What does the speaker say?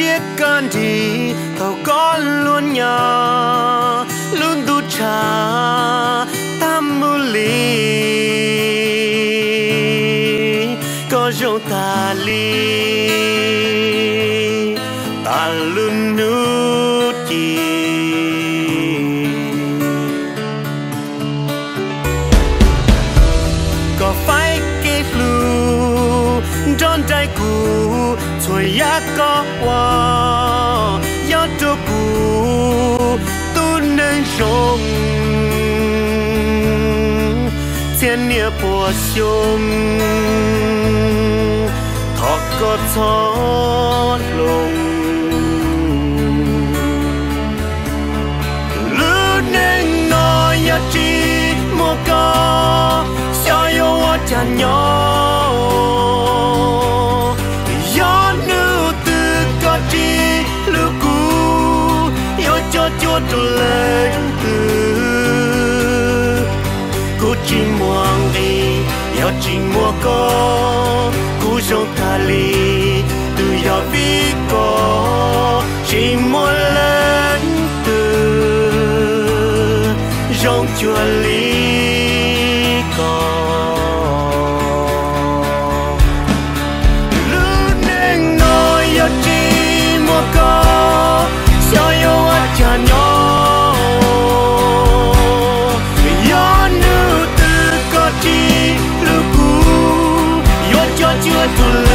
chiếc con đi thầu có luôn nhỏ luôn tu trà tam mưu lý có dấu ta li ta luôn nút chi có phải kết lu trong trái cũ thôi ya có qua ya cho cũ tu nên sống thiên địa bùa xung thọ có thọ lùng lúc nên nói ya chi mua có sao yêu chẳng nhỏ chúa tu lên từ cú chỉ muang đi yêu chỉ mua có cú trong ta li từ yêu vi có chỉ mua lên từ trong chúa li có lúc nên nói yêu chỉ mua có sao yêu cha nhỏ yo nữ tư có chi lưu cũ yo cho chưa tu